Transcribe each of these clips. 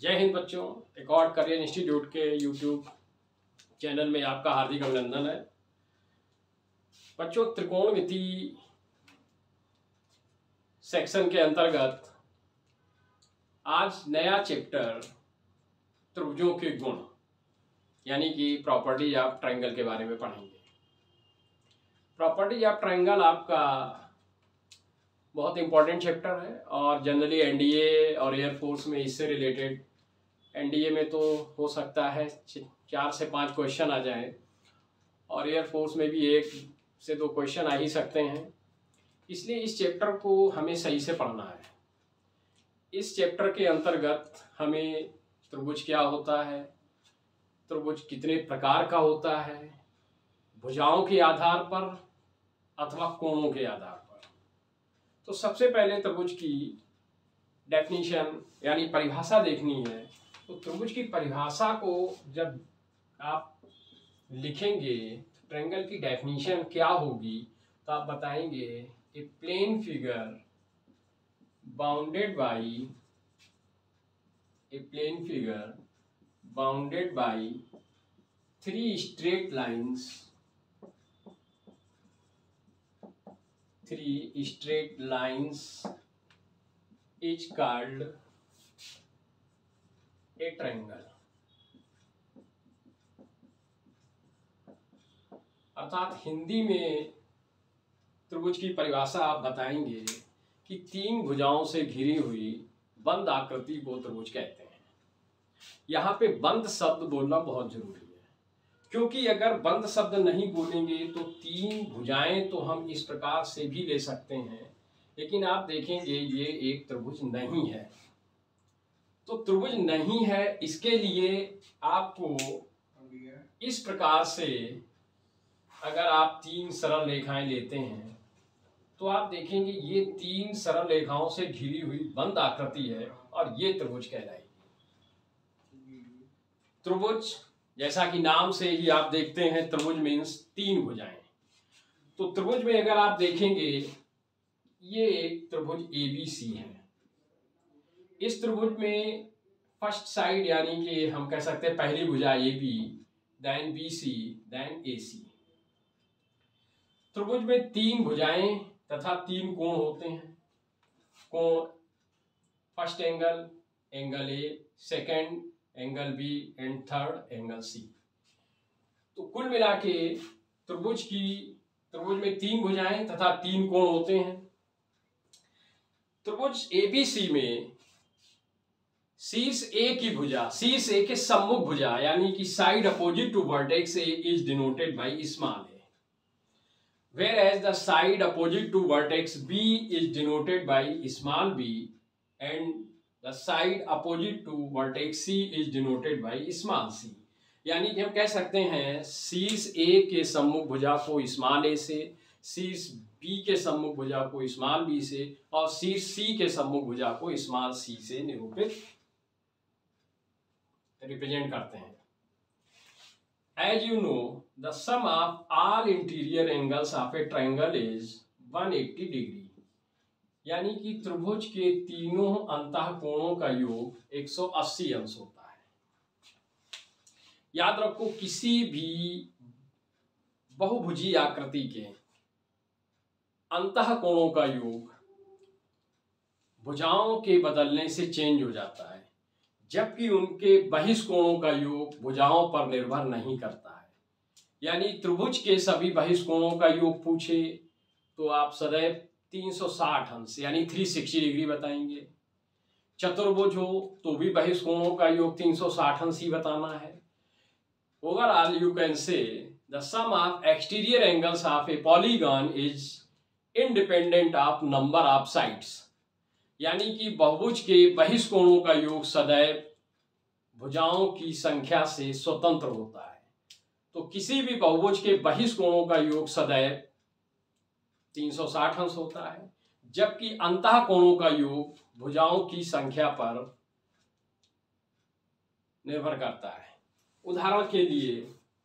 जय हिंद बच्चों। Record career institute के यूट्यूब चैनल में आपका हार्दिक अभिनंदन है। बच्चों, त्रिकोणमिति सेक्शन के अंतर्गत आज नया चैप्टर त्रिभुजों के गुण यानी कि प्रॉपर्टीज ऑफ ट्रायंगल के बारे में पढ़ेंगे। प्रॉपर्टीज ऑफ ट्रायंगल आपका बहुत इंपॉर्टेंट चैप्टर है और जनरली एनडीए और एयरफोर्स में इससे रिलेटेड एनडीए में तो हो सकता है 4 से 5 क्वेश्चन आ जाए और एयरफोर्स में भी 1 से 2 क्वेश्चन आ ही सकते हैं। इसलिए इस चैप्टर को हमें सही से पढ़ना है। इस चैप्टर के अंतर्गत हमें त्रिभुज क्या होता है, त्रिभुज कितने प्रकार का होता है, भुजाओं के आधार पर अथवा कोणों के आधार पर। तो सबसे पहले त्रिभुज की डेफिनेशन यानी परिभाषा देखनी है। तो त्रिभुज की परिभाषा को जब आप लिखेंगे ट्रायंगल की डेफिनेशन क्या होगी तो आप बताएंगे a plane figure bounded by 3 straight lines is called a triangle. अर्थात हिंदी में त्रिभुज की परिभाषा आप बताएंगे कि 3 भुजाओं से घिरी हुई बंद आकृति को त्रिभुज कहते हैं। यहाँ पे बंद शब्द बोलना बहुत जरूरी है, क्योंकि अगर बंद शब्द नहीं बोलेंगे तो 3 भुजाएं तो हम इस प्रकार से भी ले सकते हैं, लेकिन आप देखेंगे ये एक त्रिभुज नहीं है। तो त्रिभुज नहीं है, इसके लिए आपको इस प्रकार से अगर आप 3 सरल रेखाएं लेते हैं तो आप देखेंगे ये 3 सरल रेखाओं से घिरी हुई बंद आकृति है और ये त्रिभुज कहलाएगी। त्रिभुज जैसा कि नाम से ही आप देखते हैं, त्रिभुज मीन्स 3 भुजाएं। तो त्रिभुज में अगर आप देखेंगे ये एक त्रिभुज ABC है। इस त्रिभुज में फर्स्ट साइड यानी कि हम कह सकते हैं पहली भुजा AB, then BC, then AC। त्रिभुज में 3 भुजाएं तथा 3 कोण होते हैं। कोण first angle A, second angle B and third angle C। तो कुल मिला के त्रिभुज में 3 भुजाएं तथा 3 कोण होते हैं। त्रिभुज ABC में शीर्ष A की भुजा, शीर्ष A के सम्मुख भुजा यानी कि side opposite to vertex A is denoted by small a, whereas the side opposite to vertex B is denoted by small b and the side opposite to vertex C is denoted by small c। यानी कि हम कह सकते हैं शीर्ष A के सम्मुख भुजा को स्मॉल a से, शीर्ष B के सम्मुख भुजा को स्मॉल b से और शीर्ष C के सम्मुख भुजा को स्मॉल c से रिप्रेजेंट करते हैं। As you know, the sum of all interior angles of a triangle is 180 degree। यानी कि त्रिभुज के तीनों अंतः कोणों का योग 180 अंश होता है। याद रखो, किसी भी बहुभुजीय आकृति के अंतः कोणों का योग भुजाओं के बदलने से चेंज हो जाता है, जबकि उनके बहिष्कोणों का योग भुजाओं पर निर्भर नहीं करता है। यानी त्रिभुज के सभी बहिष्कोणों का योग पूछे तो आप सदैव 360 अंश यानी 360 डिग्री बताएंगे। चतुर्भुज हो तो भी बहिष्कोणों का योग 360 अंश ही बताना है। Overall you can say the sum of exterior angles of a polygon is independent of number of sides. यानी कि बहुभुज के बहिष्कोणों का योग सदैव भुजाओं की संख्या से स्वतंत्र होता है। तो किसी भी बहुभुज के बहिष्कोणों का योग सदैव 360 अंश होता है, जबकि अंतः कोणों का योग भुजाओं की संख्या पर निर्भर करता है। उदाहरण के लिए,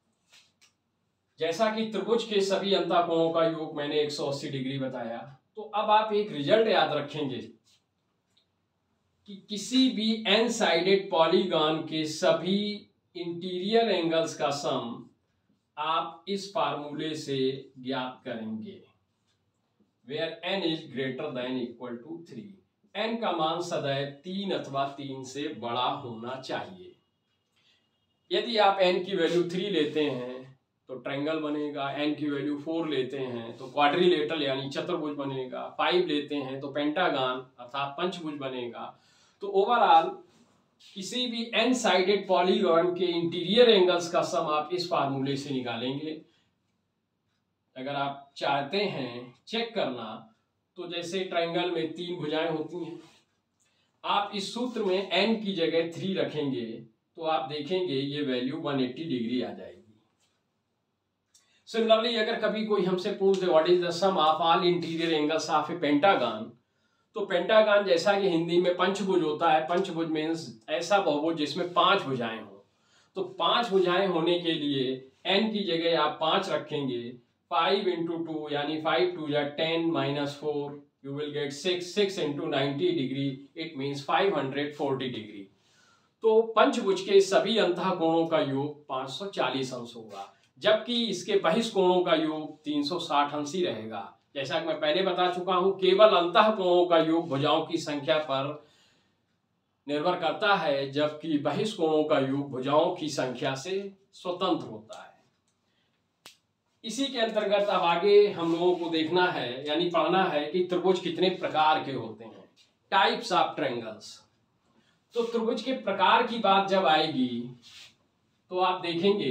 जैसा कि त्रिभुज के सभी अंतः कोणों का योग मैंने 180 डिग्री बताया, तो अब आप एक रिजल्ट याद रखेंगे कि किसी भी एन साइडेड पॉलीगॉन के सभी इंटीरियर एंगल्स का सम आप इस फार्मूले से ज्ञात करेंगे, where n is greater than equal to 3। एन का मान सदैव 3 अथवा 3 से बड़ा होना चाहिए। यदि आप एन की वैल्यू 3 लेते हैं तो ट्रायंगल बनेगा, एन की वैल्यू 4 लेते हैं तो क्वाड्रिलेटरल यानी चतुर्भुज बनेगा, 5 लेते हैं तो पेंटागन अर्थात पंचभुज बनेगा। तो ओवरऑल किसी भी एन साइडेड पॉलीगॉन के इंटीरियर एंगल्स का सम आप इस फार्मूले से निकालेंगे। अगर आप चाहते हैं चेक करना तो जैसे ट्रायंगल में 3 भुजाएं होती हैं, आप इस सूत्र में n की जगह 3 रखेंगे तो आप देखेंगे ये वैल्यू 180 डिग्री आ जाएगी। सिमिलरली अगर कभी कोई हमसे पूछ दे what is the sum of all interior angles of a pentagon, तो पेंटागन जैसा कि हिंदी में पंचभुज होता है, पंचभुज मीन्स ऐसा बहुभुज जिसमें 5 भुजाएं हो। तो 5 भुजाएं होने के लिए n की जगह आप 5 रखेंगे, 5 into 2 यानी 5 2 या 10 minus 4 you will get 6 into 90 degree it means 540 degree. तो पंचभुज के सभी अंतः कोणों का योग 540 अंश होगा, जबकि इसके बहिष कोणों का योग 360 अंश ही रहेगा। जैसा कि मैं पहले बता चुका हूं, केवल अंतः कोणों का योग भुजाओं की संख्या पर निर्भर करता है, जबकि बहिष कोणों का योग भुजाओं की संख्या से स्वतंत्र होता है। इसी के अंतर्गत अब आगे हम लोगों को देखना है यानी पढ़ना है कि त्रिभुज कितने प्रकार के होते हैं, टाइप्स ऑफ ट्रायंगल्स। तो त्रिभुज के प्रकार की बात जब आएगी तो आप देखेंगे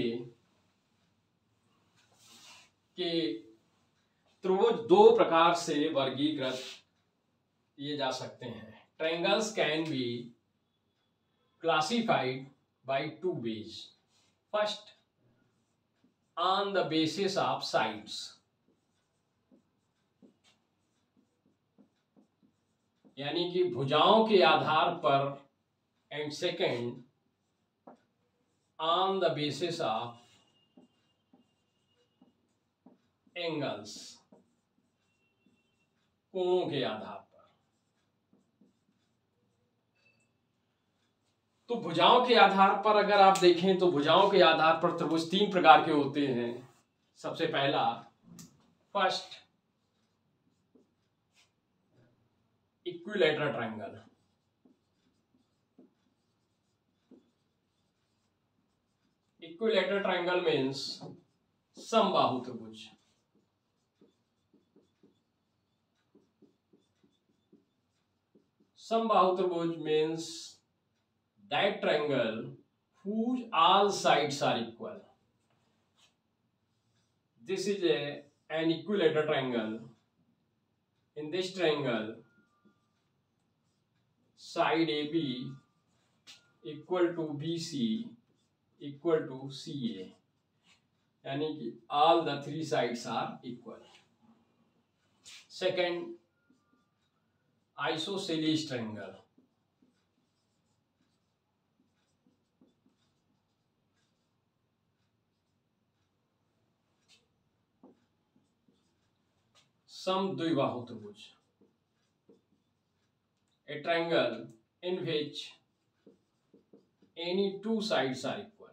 कि त्रिभुज 2 प्रकार से वर्गीकृत किए जा सकते हैं। Triangles can be classified by 2 ways। First, on the basis of sides। यानी कि भुजाओं के आधार पर, and second on the basis of angles, कोणों के आधार पर। तो भुजाओं के आधार पर अगर आप देखें तो भुजाओं के आधार पर त्रिभुज 3 प्रकार के होते हैं। सबसे पहला, first, equilateral triangle. Equilateral triangle means समबाहु त्रिभुज। समबाहु त्रिभुज means that triangle whose all sides are equal। This is an equilateral triangle। In this triangle, side AB equal to BC equal to CA, यानी कि all the 3 sides are equal। Second, isosceles triangle। समद्विबाहु त्रिभुज, a triangle in which any 2 sides are equal।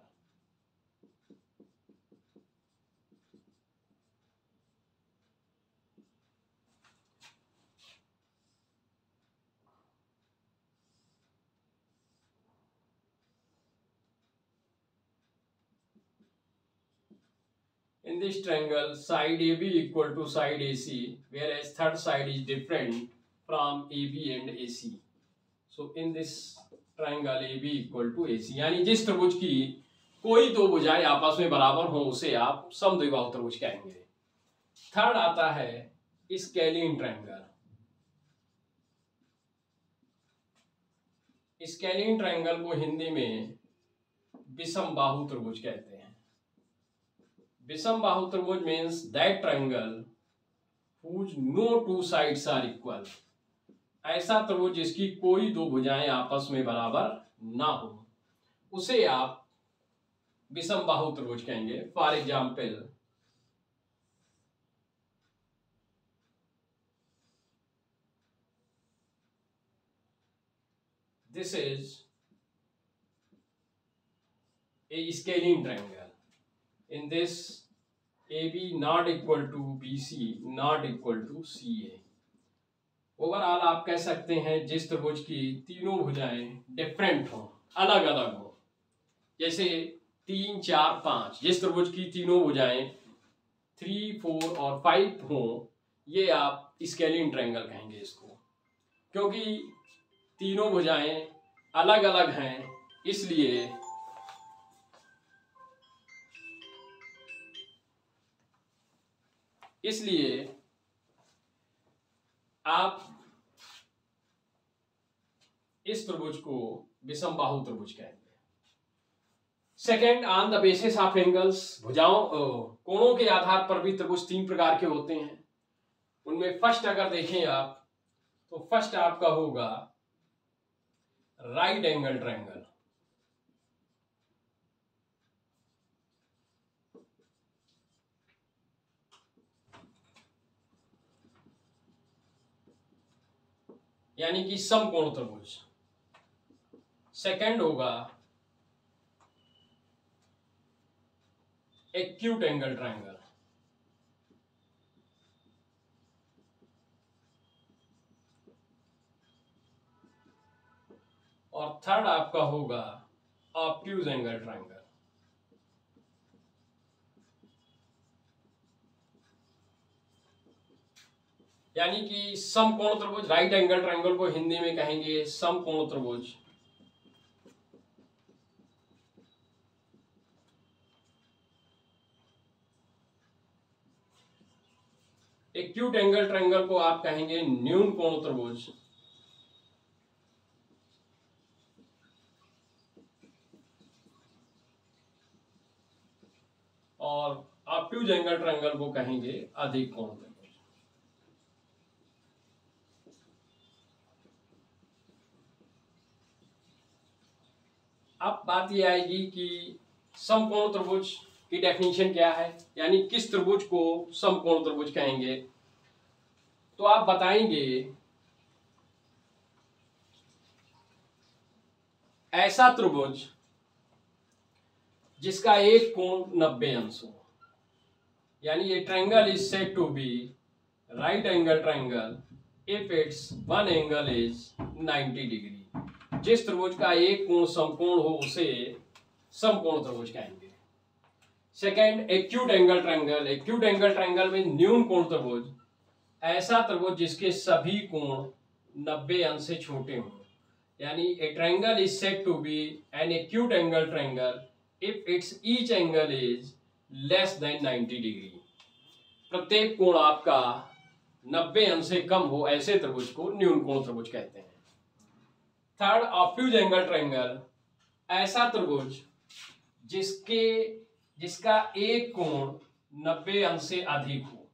In this triangle, side AB equal to side AC, whereas third side is different from AB and AC। So in this triangle AB equal to AC, यानी जिस त्रिभुज की कोई 2 भुजाएं आपस में बराबर हो उसे आप समद्विबाहु त्रिभुज कहेंगे। थर्ड आता है स्केलिन ट्रायंगल। स्केलिन ट्रायंगल को हिंदी में विषमबाहु त्रिभुज कहते हैं। विषमबाहु त्रिभुज means that triangle whose no 2 sides are equal। ऐसा त्रिभुज जिसकी कोई 2 भुजाएं आपस में बराबर ना हो उसे आप विषमबाहु त्रिभुज कहेंगे। For example, this is a scalene triangle. In this, AB not equal to BC not equal to CA. Overall आप कह सकते हैं जिस त्रिभुज की तीनों भुजाएं डिफरेंट हो, अलग अलग हो, जैसे 3, 4, 5, जिस त्रिभुज की तीनों भुजाएं 3, 4 और 5 हो, ये आप स्केलिन ट्रायंगल कहेंगे इसको, क्योंकि तीनों भुजाएं अलग अलग हैं, इसलिए आप इस त्रिभुज को विषम बाहु त्रिभुज कहेंगे। Second, on the basis of angles, भुजाओं कोणों के आधार पर भी त्रिभुज 3 प्रकार के होते हैं। उनमें फर्स्ट अगर देखें आप, तो फर्स्ट आपका होगा राइट एंगल ट्रायंगल। यानी कि समकोण त्रिभुज। सेकंड होगा एक्यूट एंगल ट्रायंगल। और थर्ड आपका होगा ऑब्ट्यूज एंगल ट्रायंगल। यानी कि समकोण त्रिभुज, राइट एंगल ट्रायंगल को हिंदी में कहेंगे समकोण त्रिभुज। एक्यूट एंगल ट्रायंगल को आप कहेंगे न्यून कोण त्रिभुज। और ऑब्ट्यूज एंगल ट्रायंगल को कहेंगे अधिक कोण त्रिभुज। अब बात यह आएगी कि समकोण त्रिभुज की डेफिनेशन क्या है, यानी किस त्रिभुज को समकोण त्रिभुज कहेंगे। तो आप बताएंगे ऐसा त्रिभुज जिसका एक कोण 90 अंश हो, यानी ये triangle is said to be right angle triangle if its one angle is 90 degree. जिस त्रिभुज का एक कोण समकोण हो उसे समकोण त्रिभुज कहेंगे। Second, acute angle triangle. Acute angle triangle में न्यून कोण त्रिभुज, ऐसा त्रिभुज जिसके सभी कोण 90 अंश से छोटे हों, यानी a triangle is said to be an acute angle triangle if its each angle is less than 90 degree. प्रत्येक कोण आपका 90 अंश से कम हो, ऐसे त्रिभुज को न्यून कोण त्रिभुज कहते हैं। Third, obtuse angle triangle. ऐसा त्रिभुज जिसका एक कोण 90 अंश से अधिक हो।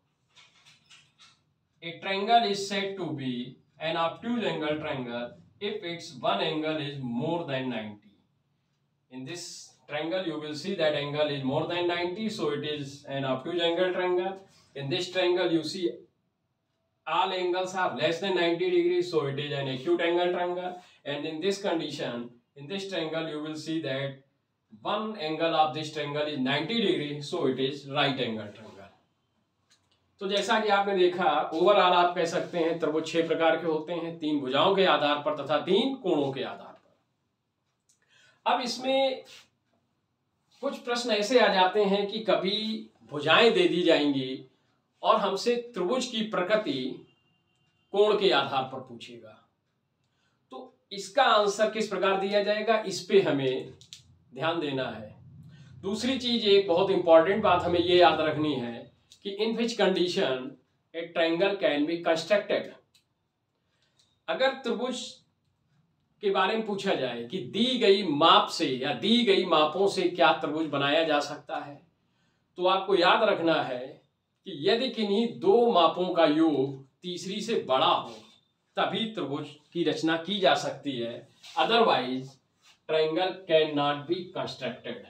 A triangle is said to be an obtuse angle triangle if its one angle is more than 90. In this triangle, you will see that angle is more than 90, so it is an obtuse angle triangle. In this triangle, you see all angles are less than 90 degrees, so it is an acute angle triangle. And in this condition, in this triangle, you will see that one angle of this triangle is 90 degrees, so it is right angle triangle. तो जैसा कि आपने देखा, overall आप कह सकते हैं त्रिभुज 6 प्रकार के होते हैं, 3 भुजाओं के आधार पर तथा 3 कोणों के आधार पर। अब इसमें कुछ प्रश्न ऐसे आ जाते हैं कि कभी भुजाएं दे दी जाएंगी और हमसे त्रिभुज की प्रकृति कोण के आधार पर पूछेगा, तो इसका आंसर किस प्रकार दिया जाएगा, इस पे हमें ध्यान देना है। दूसरी चीज, एक बहुत इंपॉर्टेंट बात हमें ये याद रखनी है कि in which condition a triangle can be constructed. अगर त्रिभुज के बारे में पूछा जाए कि दी गई माप से या दी गई मापों से क्या त्रिभुज बनाया जा सकता है, तो आपको याद रखना है कि यदि किन्हीं 2 मापों का योग तीसरी से बड़ा हो तभी त्रिभुज की रचना की जा सकती है, otherwise triangle can not be constructed.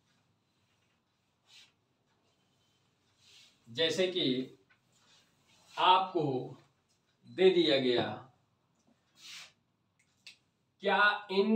जैसे कि आपको दे दिया गया, क्या इन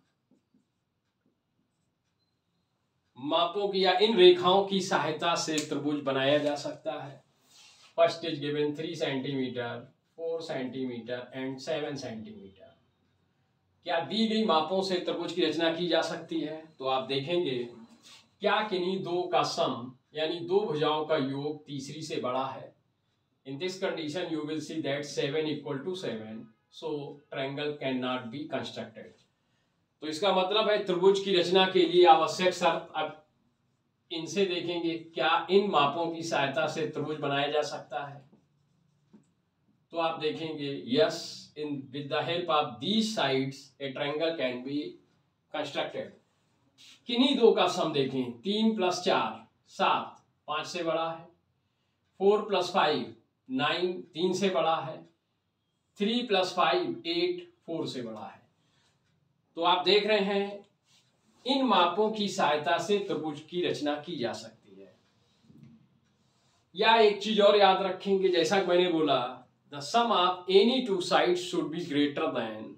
मापों की या इन रेखाओं की सहायता से त्रिभुज बनाया जा सकता है? First is given 3 centimetre, 4 centimetre and 7 centimetre. क्या दी गई मापों से त्रिभुज की रचना की जा सकती है? तो आप देखेंगे, क्या किन्हीं दो का सम यानी दो भुजाओं का योग तीसरी से बड़ा है? In this condition you will see that 7 equal to 7, so triangle can not be constructed. तो इसका मतलब है त्रिभुज की रचना के लिए आवश्यक शर्त, अब इनसे देखेंगे क्या इन मापों की सहायता से त्रिभुज बनाया जा सकता है। तो आप देखेंगे yes, in with the help of these sides a triangle can be constructed. किन्हीं दो का सम देखें, 3 + 4 7, 5 से बड़ा है। 4 + 5 9, 3 से बड़ा है। 3 + 5 8, 4 से बड़ा है। तो आप देख रहे हैं इन मापों की सहायता से त्रिभुज की रचना की जा सकती है। या एक चीज और याद रखेंगे, जैसा कि मैंने बोला, the sum of any two sides should be greater than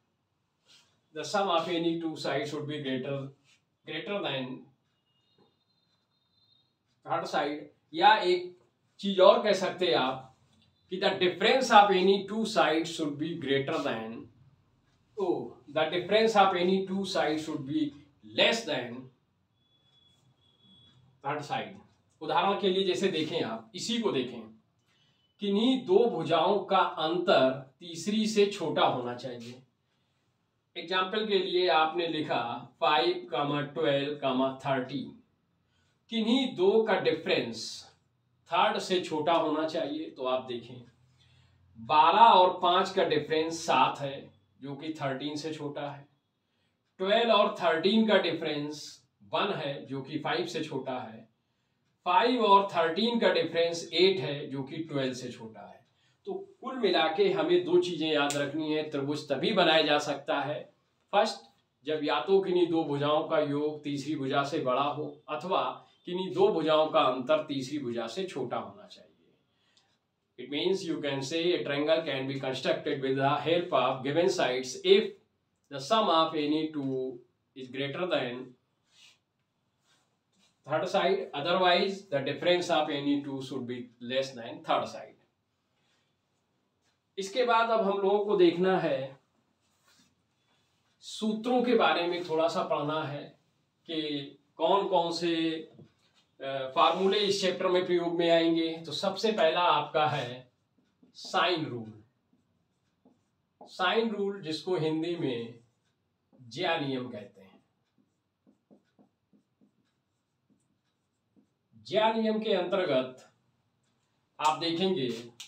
third side. या एक चीज और कह सकते हैं आप कि the difference of any two side should be greater than, the difference of any two side should be less than third side. उदाहरण के लिए जैसे देखें, आप इसी को देखें, किन्हीं दो भुजाओं का अंतर तीसरी से छोटा होना चाहिए। एग्जाम्पल के लिए आपने लिखा 5, 12, 13। किन्हीं दो का डिफरेंस थर्ड से छोटा होना चाहिए। तो आप देखें 12 और 5 का डिफरेंस 7 है, जो कि 13 से छोटा है। 12 और 13 का डिफरेंस 1 है, जो कि 5 से छोटा है। 5 और 13 का डिफरेंस 8 है, जो कि 12 से छोटा है। तो कुल मिला के हमें दो चीजें याद रखनी है। त्रिभुज तभी बनाया जा सकता है, फर्स्ट, जब या तो किन्हीं दो भुजाओं का योग तीसरी भुजा से बड़ा हो, अथवा किन्हीं दो भुजाओं का अंतर तीसरी भुजा से छोटा होना चाहिए। It means you can say a triangle can be constructed with the help of given sides if the sum of any two is greater than third side, otherwise the difference of any two should be less than third side. इसके बाद अब हम लोगों को देखना है, सूत्रों के बारे में थोड़ा सा पढ़ना है कि कौन कौन से फार्मूले इस चैप्टर में प्रयोग में आएंगे। तो सबसे पहला आपका है साइन रूल। साइन रूल, जिसको हिंदी में ज्या नियम कहते हैं। ज्या नियम के अंतर्गत आप देखेंगे,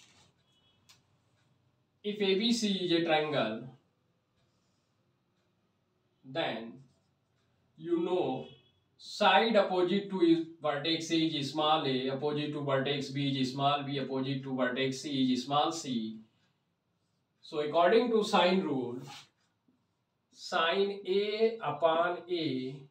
if ABC is a triangle, then you know side opposite to vertex A is small a, opposite to vertex B is small b, opposite to vertex C is small c. So according to sine rule, sin A upon A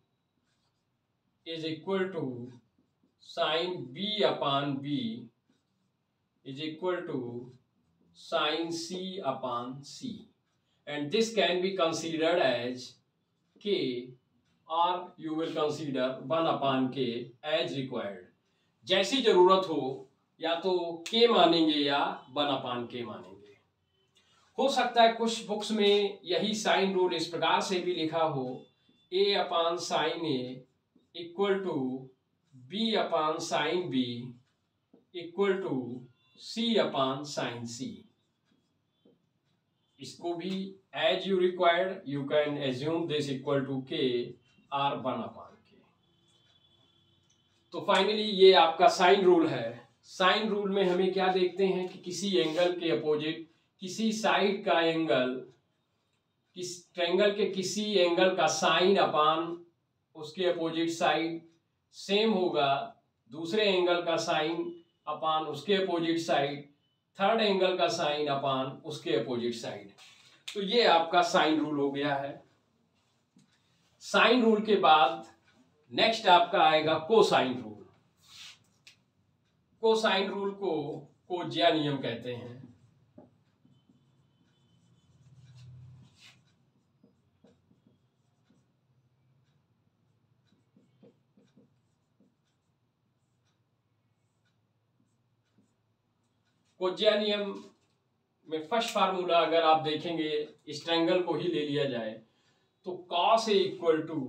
is equal to sin B upon B is equal to sin C upon C, and this can be considered as K, or you will consider 1 upon K as required. जैसी जरूरत हो, या तो K मानेंगे या 1 upon K मानेंगे। हो सकता है कुछ बुक्स में यही साइन रूल इस प्रकार से भी लिखा हो, A upon sin A equal to B upon sin B equal to C upon sin C। इसको भी as you required you can assume this equal to K or 1 upon K। तो finally ये आपका साइन रूल है। Sine rule में हमें क्या देखते हैं कि किसी एंगल के अपोजिट किसी साइड का एंगल, किस ट्रायंगल के किसी एंगल का साइन अपान उसके अपोजिट साइड सेम होगा दूसरे एंगल का साइन अपान उसके अपोजिट साइड, थर्ड एंगल का साइन अपान उसके अपोजिट साइड। तो ये आपका साइन रूल हो गया है। साइन रूल के बाद नेक्स्ट आपका आएगा कोसाइन रूल। कोसाइन रूल को कोज्या नियम कहते हैं। कोज्या नियम में फर्स्ट फार्मूला अगर आप देखेंगे, इस ट्रायंगल को ही ले लिया जाए तो cos A equal to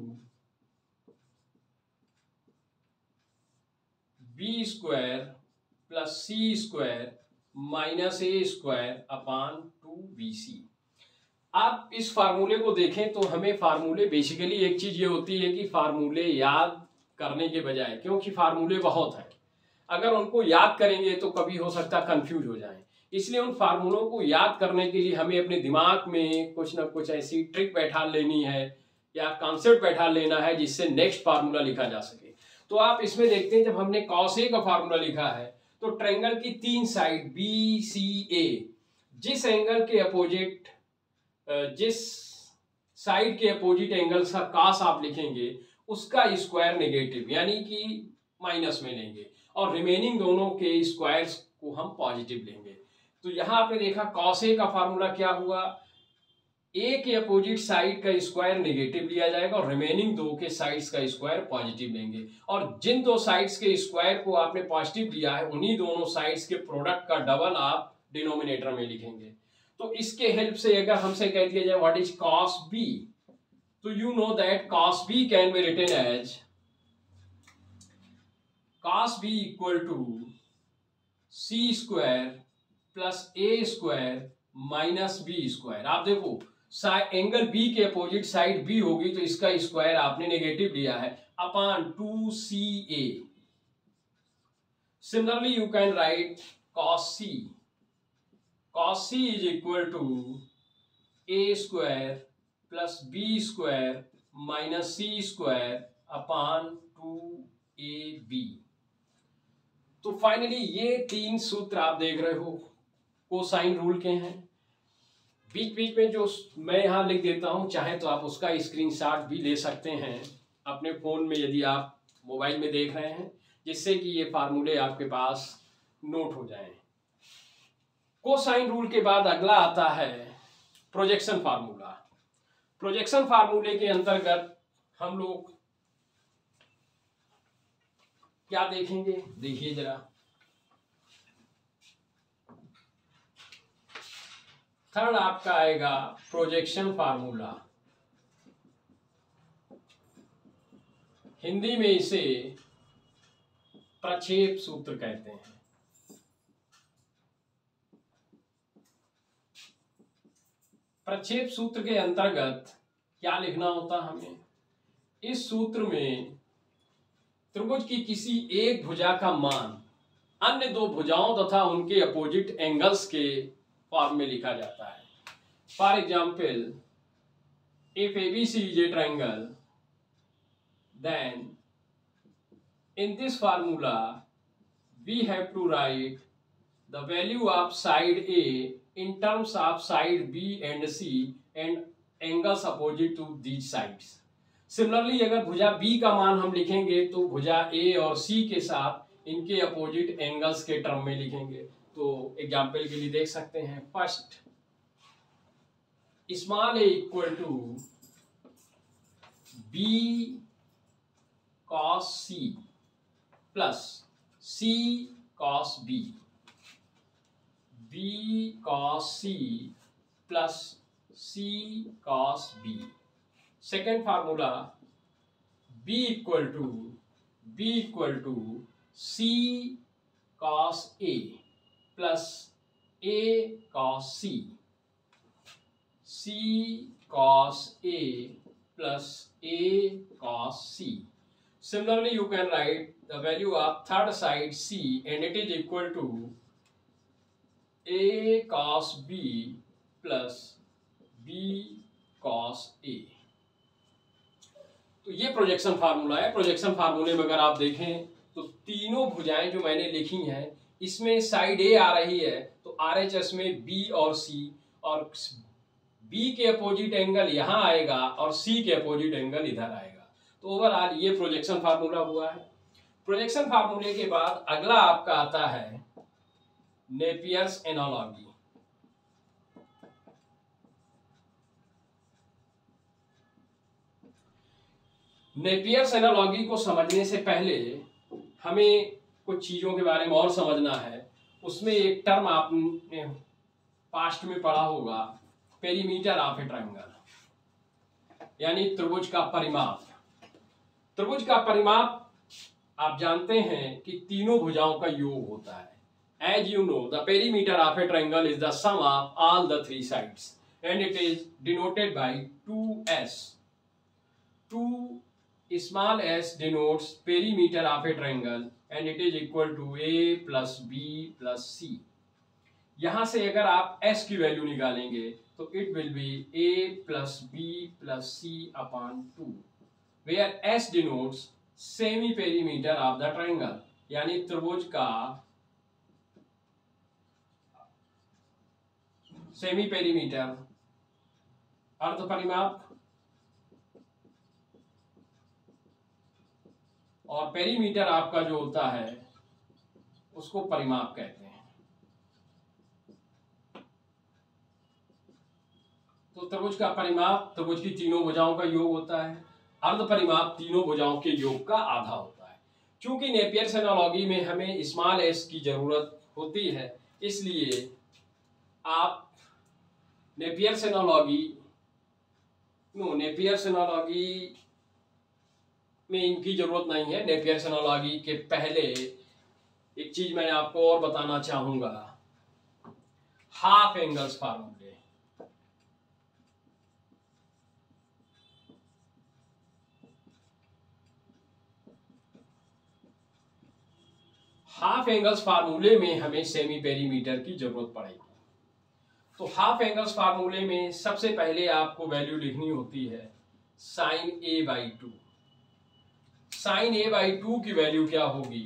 b square plus c square minus a square upon 2bc। आप इस फार्मूले को देखें तो हमें फार्मूले बेसिकली एक चीज ये होती है कि फार्मूले याद करने के बजाय, क्योंकि फार्मूले बहुत हैं, अगर उनको याद करेंगे तो कभी हो सकता है कंफ्यूज हो जाए, इसलिए उन फार्मूलों को याद करने के लिए हमें अपने दिमाग में कुछ ना कुछ ऐसी ट्रिक बैठा लेनी है या कॉन्सेप्ट बैठा लेना है जिससे नेक्स्ट फार्मूला लिखा जा सके। तो आप इसमें देखते हैं, जब हमने cos A का फार्मूला लिखा है तो ट्रायंगल की 3 साइड BCA, जिस एंगल के अपोजिट, जिस साइड के अपोजिट एंगल का cos आप लिखेंगे उसका स्क्वायर नेगेटिव यानी कि माइनस में लेंगे और रिमेनिंग दोनों के स्क्वायर्स को हम पॉजिटिव लेंगे। तो यहां आपने देखा cos A का फार्मूला क्या हुआ, ए के अपोजिट साइड का स्क्वायर नेगेटिव लिया जाएगा और रिमेनिंग दो के साइड्स का स्क्वायर पॉजिटिव लेंगे, और जिन दो साइड्स के स्क्वायर को आपने पॉजिटिव लिया है उन्हीं दोनों साइड्स के प्रोडक्ट का डबल आप डिनोमिनेटर में लिखेंगे। तो इसके हेल्प से अगर हमसे कह दिया जाए व्हाट इज cos B, तो you know that cos B can be written as cos B equal to C square plus A square minus B square. आप देखो एंगल B के अपोजिट साइड B होगी तो इसका स्क्वायर आपने negative लिया है upon 2CA। Similarly you can write cos C, cos C is equal to A square plus B square minus C square upon 2AB। तो फाइनली ये 3 सूत्र आप देख रहे हो कोसाइन रूल के हैं। बीच बीच में जो मैं यहाँ लिख देता हूँ, चाहे तो आप उसका स्क्रीनशॉट भी ले सकते हैं अपने फ़ोन में यदि आप मोबाइल में देख रहे हैं, जिससे कि ये फार्मूले आपके पास नोट हो जाएं। कोसाइन रूल के बाद अगला आता है प्रोजेक्शन फार्मूला। प्रोजेक्शन फार्मूले के अंतर्गत हम लोग क्या देखेंगे, देखिए जरा। थर्ड आपका आएगा प्रोजेक्शन फार्मूला, हिंदी में इसे प्रक्षेप सूत्र कहते हैं। प्रक्षेप सूत्र के अंतर्गत क्या लिखना होता हमें, इस सूत्र में त्रिभुज की किसी एक भुजा का मान अन्य दो भुजाओं तथा उनके अपोजिट एंगल्स के फॉर्म में लिखा जाता है। For example, if ABC is a triangle, then in this formula we have to write the value of side A in terms of side B and C and angles opposite to these sides. Similarly अगर भुजा B का मान हम लिखेंगे तो भुजा A और C के साथ इनके अपोजिट एंगल्स के टर्म में लिखेंगे। तो एग्जाम्पल के लिए देख सकते हैं, first small a equal to B cos C plus C cos B, B cos C plus C cos B। Second formula B equal to C cos A plus A cos C, C cos A plus A cos C. Similarly, you can write the value of third side C and it is equal to A cos B plus B cos A. तो ये projection formula है। Projection फार्मूले में अगर आप देखें तो तीनों भुजाएं जो मैंने लिखी हैं इसमें साइड A आ रही है तो RHS में B और C, और B के अपोजिट एंगल यहाँ आएगा और C के अपोजिट एंगल इधर आएगा। तो ओवरऑल ये प्रोजेक्शन फार्मूला हुआ है। प्रोजेक्शन फार्मूले के बाद अगला आपका आता है नेपियर्स एनालॉजी। नेपियर्स एनालॉजी को समझने से पहले हमें कुछ चीजों के बारे में और समझना है। उसमें एक टर्म आपने पास्ट में पढ़ा होगा, पेरीमीटर ऑफ ए ट्रायंगल, यानी त्रिभुज का परिमाप। त्रिभुज का परिमाप आप जानते हैं कि तीनों भुजाओं का योग होता है। As you know, the perimeter of a triangle is the sum of all the three sides and it is denoted by 2s. 2 small s denotes perimeter of a triangle and it is equal to a plus b plus c. यहाँ से अगर आप s की value निकालेंगे तो it will be a plus b plus c upon 2, where s denotes semi perimeter of the triangle, यानी त्रिभुज का सेमी पेरीमीटर अर्ध परिमाप, और पेरीमीटर आपका जो होता है उसको परिमाप कहते हैं। तो त्रिभुज का परिमाप त्रिभुज की तीनों भुजाओं का योग होता है, अर्ध परिमाप तीनों भुजाओं के योग का आधा होता है। क्योंकि नेपियर्स एनालॉजी में हमें स्मॉल एस की जरूरत होती है, इसलिए आप नेपियर्स एनालॉजी में इनकी जरूरत नहीं है। नेपियर्स एनालॉजी के पहले एक चीज मैं आपको और बताना चाहूंगा, हाफ एंगल्स फार्मूले। हाफ एंगल्स फार्मूले में हमें सेमी पेरीमीटर की जरूरत पड़ेगी। तो हाफ एंगल्स फार्मूले में सबसे पहले आपको वैल्यू लिखनी होती है sine A by 2। Sine A by 2 की वैल्यू क्या होगी?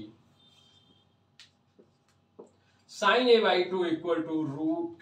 Sine A by 2 equal to root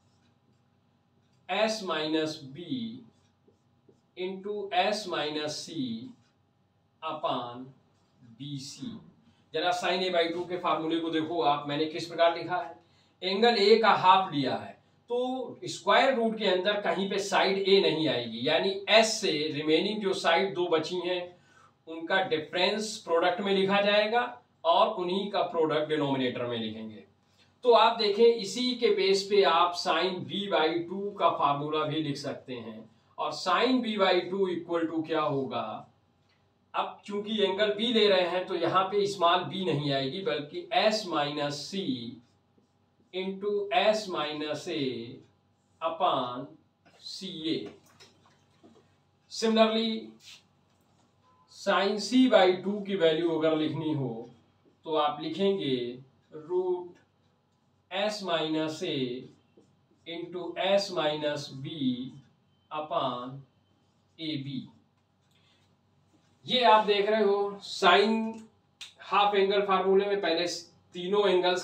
S minus B into S minus C upon B C. जरा साइन ए बाई 2 के फार्मूले को देखो आप, मैंने किस प्रकार लिखा है। एंगल ए का हाफ लिया है तो स्क्वायर रूट के अंदर कहीं पे साइड ए नहीं आएगी, यानी एस से रिमेनिंग जो साइड दो बची हैं उनका डिफरेंस प्रोडक्ट में लिखा जाएगा और उन्हीं का प्रोडक्ट डिनोमिनेटर में लिखेंगे। तो आप देखें, इसी के बेस पे आप साइन बी बाई 2 का फार्मूला भी लिख सकते हैं। और sine B by 2 equal to क्या होगा? अब चूंकि एंगल बी ले रहे हैं तो यहाँ पे स्मॉल बी नहीं आएगी, बल्कि S minus C into S minus A upon C A. Similarly sine C by 2 की वैल्यू अगर लिखनी हो तो आप लिखेंगे root S minus A into S minus B upon A B. ये आप देख रहे हो साइन हाफ एंगल फार्मूले में पहले तीनों एंगल्स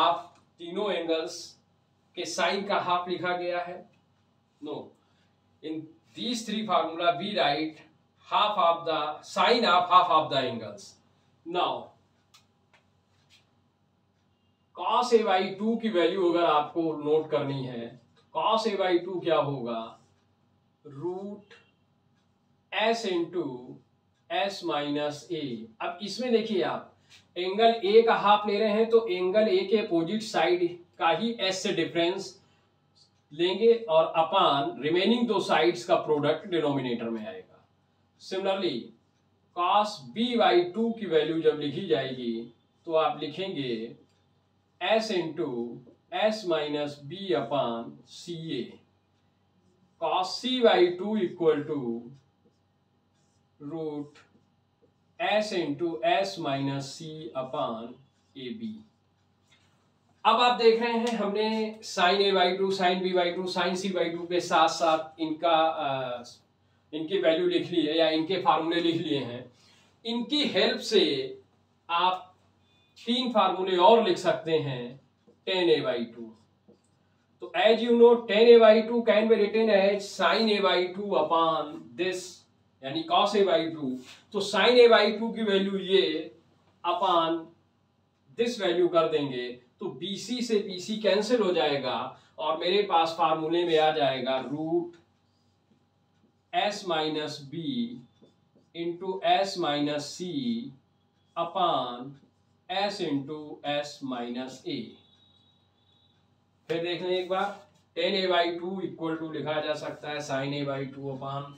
के साइन का हाफ लिखा गया है। No, in these three formula we write half of the sine of half of the angles. Now cos a by 2 की वैल्यू अगर आपको नोट करनी है, cos a by 2 क्या होगा? Root s into S minus A. अब इसमें देखिए आप एंगल ए का हाफ ले रहे हैं तो एंगल ए के अपोजिट साइड का ही s से डिफरेंस लेंगे और अपान रिमेनिंग दो साइड्स का प्रोडक्ट डिनोमिनेटर में आएगा। सिमिलरली cos b बाई 2 की वैल्यू जब लिखी जाएगी तो आप लिखेंगे s into S minus B upon C A. cos c by 2 equal to root s into S minus C upon A B. अब आप देख रहे हैं हमने sine A by 2, sine B by 2, sine C by 2 के साथ साथ इनकी वैल्यू लिख ली है या इनके फार्मूले लिख लिए हैं। इनकी हेल्प से आप तीन फार्मूले और लिख सकते हैं tan a by 2। तो as you know tan a by 2 can be written as sin a by 2 upon this, यानी cos a by 2। तो sin a by 2 की वैल्यू ये अपॉन दिस वैल्यू कर देंगे तो BC से BC कैंसिल हो जाएगा और मेरे पास फार्मूले में आ जाएगा रूट S minus B into S minus C upon S into S minus A. फिर देख लें एक बार, tan a by two equal to लिखा जा सकता है sin a by two upon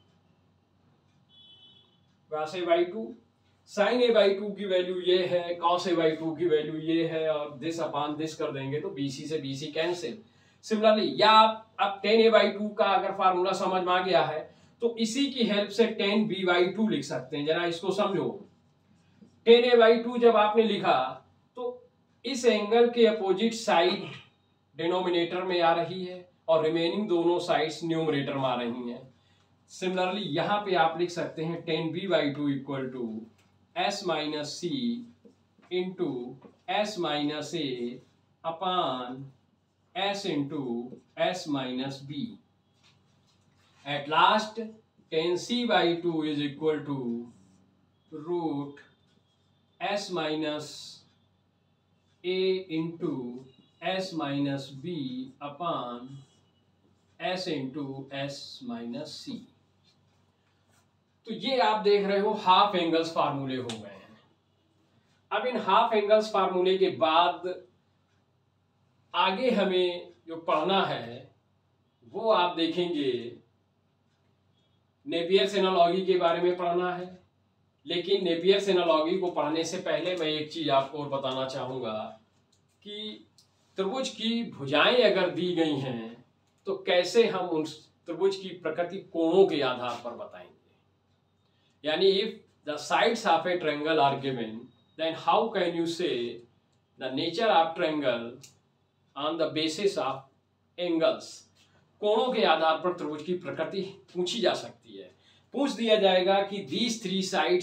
cos a by two. sin a by two की वैल्यू ये है, cos a बाई टू की वैल्यू ये है, और दिस अपान दिस कर देंगे तो BC से BC कैंसिल। सिमिलरली या आप अब tan a बाई टू का अगर फार्मूला समझ में आ गया है तो इसी की हेल्प से tan b बाई टू लिख सकते हैं। जरा इसको समझो, tan a बाई टू जब आपने लिखा तो इस एंगल के अपोजिट साइड डिनोमिनेटर में आ रही है और रिमेनिंग दोनों साइड्स न्यूमरेटर में आ रही हैं। सिमिलरली यहां पे आप लिख सकते हैं tan b by two equal to S minus C into S minus A upon S into S minus B. At last tan c by two is equal to root S minus A into S minus B upon S into S minus C. तो ये आप देख रहे हो half angles फार्मूले हो गए हैं। अब इन हाफ एंगल्स फार्मूले के बाद आगे हमें जो पढ़ना है वो आप देखेंगे नेपियर्स एनालॉजी के बारे में पढ़ना है। लेकिन नेपियर्स एनालॉजी को पढ़ने से पहले मैं एक चीज आपको और बताना चाहूंगा कि त्रिभुज की भुजाएं अगर दी गई हैं तो कैसे हम उन त्रिभुज की प्रकृति कोणों के आधार पर बताएंगे। यानी if the sides of a triangle are given then how can you say the nature of triangle on the basis of angles. कोणों के आधार पर त्रिभुज की प्रकृति पूछी जा सकती है। पूछ दिया जाएगा कि these three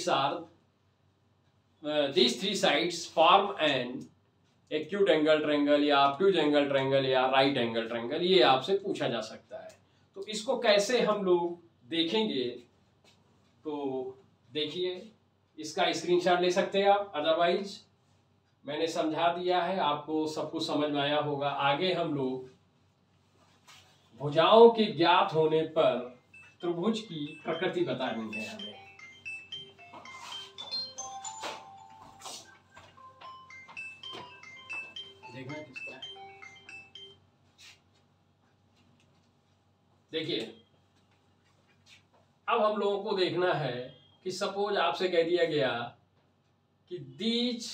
sides form an acute angle triangle या obtuse angle triangle या right angle triangle, ये आपसे पूछा जा सकता है। तो इसको कैसे हम लोग देखेंगे, तो देखिए इसका स्क्रीनशॉट ले सकते हैं आप, अदरवाइज मैंने समझा दिया है, आपको सब कुछ समझ में आया होगा। आगे हम लोग भुजाओं के ज्ञात होने पर त्रिभुज की प्रकृति बतानी है हमें। देखना किसका है, देखिए अब हम लोगों को देखना है कि सपोज आपसे कह दिया गया कि दीज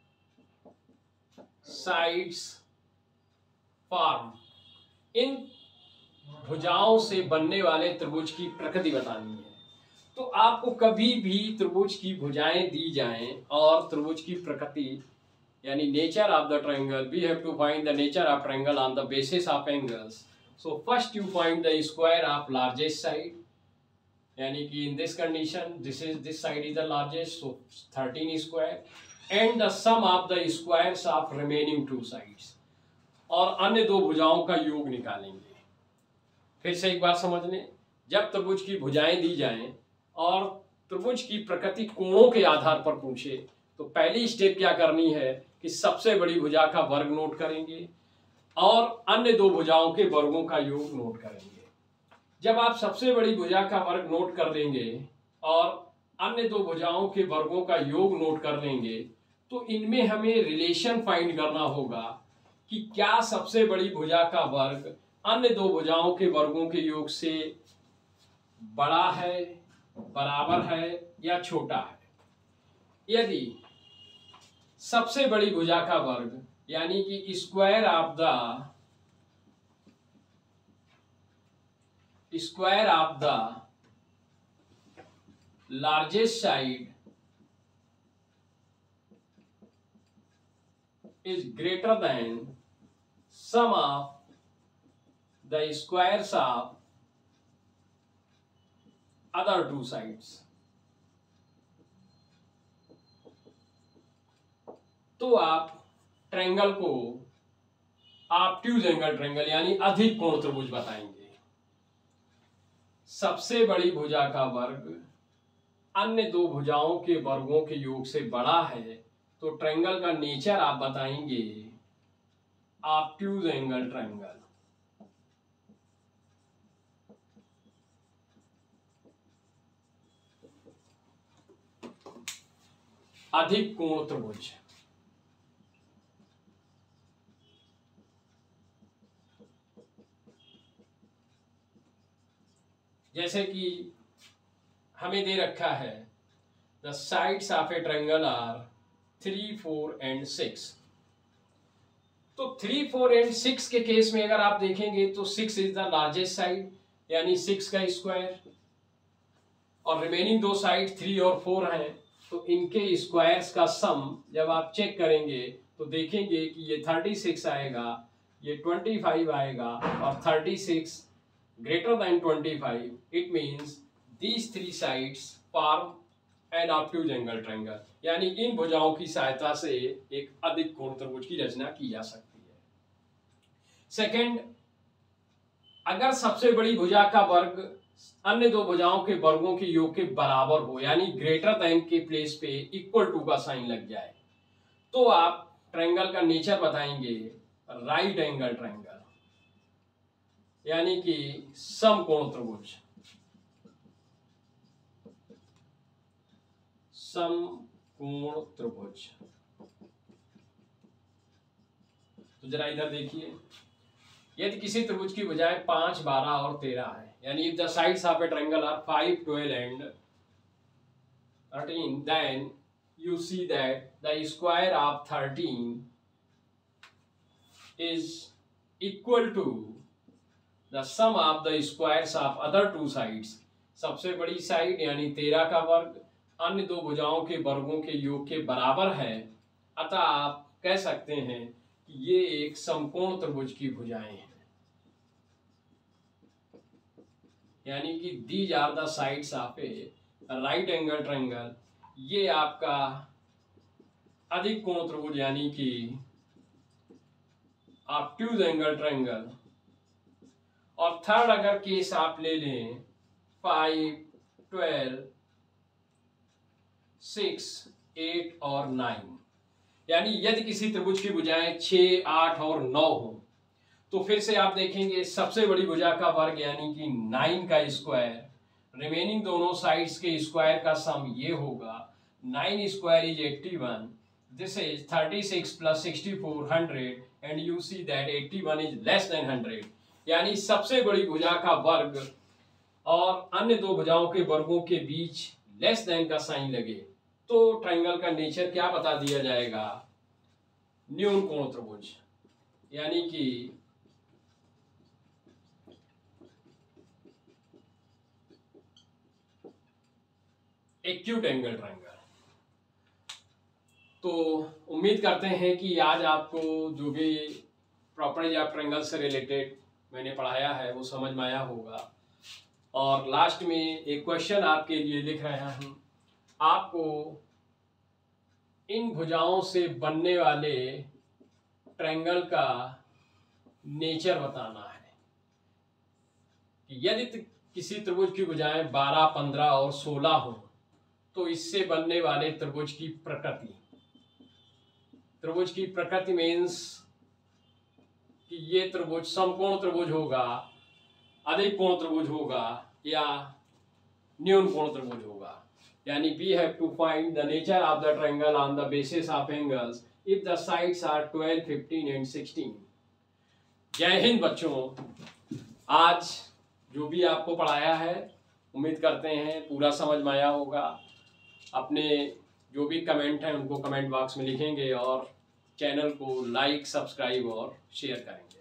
साइड्स फॉर्म, इन भुजाओं से बनने वाले त्रिभुज की प्रकृति बतानी है। तो आपको कभी भी त्रिभुज की भुजाएं दी जाएं और त्रिभुज की प्रकृति यानी nature of the triangle, we have to find the nature of triangle on the basis of angles. So first you find the square of largest side, यानी कि in this condition this side is the largest, so 13 square, and the sum of the squares of remaining two sides, और अन्य दो भुजाओं का योग निकालेंगे। फिर से एक बार समझ लें, जब त्रिभुज की भुजाएं दी जाएं और त्रिभुज की प्रकृति कोणों के आधार पर पूछे तो पहली स्टेप क्या करनी है कि सबसे बड़ी भुजा का वर्ग नोट करेंगे और अन्य दो भुजाओं के वर्गों का योग नोट करेंगे। जब आप सबसे बड़ी भुजा का वर्ग नोट कर लेंगे और अन्य दो भुजाओं के वर्गों का योग नोट कर लेंगे तो इनमें हमें रिलेशन फाइंड करना होगा कि क्या सबसे बड़ी भुजा का वर्ग अन्य दो भुजाओं के वर्गों के योग से बड़ा है, बराबर है या छोटा है। यदि सबसे बड़ी भुजा का वर्ग यानी कि square of the largest side is greater than sum of the squares of other two sides, तो आप ट्रायंगल को ऑब्ट्यूज एंगल ट्रायंगल यानी अधिक कोण त्रिभुज बताएंगे। सबसे बड़ी भुजा का वर्ग अन्य दो भुजाओं के वर्गों के योग से बड़ा है तो ट्रायंगल का नेचर आप बताएंगे ऑब्ट्यूज एंगल ट्रायंगल। अधिक कोण त्रिभुज। जैसे कि हमें दे रखा है the sides of a triangle are 3, 4 and 6। तो 3, 4 एंड 6 के केस में अगर आप देखेंगे तो 6 इज द लार्जेस्ट साइड, यानी 6 का स्क्वायर, और रिमेनिंग दो साइड 3 और 4 हैं, तो इनके स्क्वायर्स का सम जब आप चेक करेंगे तो देखेंगे कि ये 36 आएगा, ये 25 आएगा, और 36 greater than 25, it means these three sides form an obtuse angle triangle, यानी इन भुजाओं की सहायता से एक अधिक कोण त्रिभुज की रचना की जा सकती है। सेकंड, अगर सबसे बड़ी भुजा का वर्ग अन्य दो भुजाओं के वर्गों के योग के बराबर हो, यानी ग्रेटर देन के प्लेस पे इक्वल टू का साइन लग जाए, तो आप ट्रायंगल का नेचर बताएंगे राइट एंगल ट्रायंगल, यानी कि समकोण त्रिभुज। समकोण त्रिभुज। तो जरा इधर देखिए, यदि किसी त्रिभुज की भुजाएं 5, 12 और 13 है, यानी if the sides of a triangle are 5, 12 and 13, then you see that the square of 13 is equal to the sum of the squares of other two sides। सबसे बड़ी साइड यानी 13 का वर्ग अन्य दो भुजाओं के वर्गों के योग के बराबर है, अतः आप कह सकते हैं कि ये एक समकोण त्रिभुज की भुजाएं हैं, यानी कि these are the sides of a right angle triangle। ये आपका अधिक कोण त्रिभुज यानी कि ऑब्ट्यूज एंगल ट्रायंगल। और थर्ड अगर केस आप ले लें 5, 12, 6, 8 और 9, यानी यदि किसी त्रिभुज की भुजाएं 6, 8 और 9 हो, तो फिर से आप देखेंगे सबसे बड़ी भुजा का वर्ग यानी कि 9 का स्क्वायर, रिमेनिंग दोनों साइड्स के स्क्वायर का सम ये होगा, 9 square is 81, this is 36 plus 64 100, and you see that 81 is less than 100, यानी सबसे बड़ी भुजा का वर्ग और अन्य दो भुजाओं के वर्गों के बीच लेस देन का साइन लगे तो ट्रायंगल का नेचर क्या बता दिया जाएगा, न्यून कोण त्रिभुज, यानी कि एक्यूट एंगल ट्रायंगल। तो उम्मीद करते हैं कि आज आपको जो भी प्रॉपर्टीज ऑफ ट्रायंगल से रिलेटेड मैंने पढ़ाया है वो समझ में आया होगा। और लास्ट में एक क्वेश्चन आपके लिए लिख रहा हूँ, आपको इन भुजाओं से बनने वाले ट्रायंगल का नेचर बताना है कि यदि किसी त्रिभुज की भुजाएं 12, 15 और 16 हो तो इससे बनने वाले त्रिभुज की प्रकृति, त्रिभुज की प्रकृति मीन्स कि ये त्रिभुज समकोण त्रिभुज होगा, अधिक कोण त्रिभुज होगा या न्यून कोण त्रिभुज होगा, यानी we have to find the nature of the triangle on the basis of angles if the sides are 12, 15 and 16। जय हिंद बच्चों, आज जो भी आपको पढ़ाया है उम्मीद करते हैं पूरा समझ में आया होगा। अपने जो भी कमेंट हैं उनको कमेंट बॉक्स में लिखेंगे और चैनल को लाइक, सब्सक्राइब और शेयर करेंगे।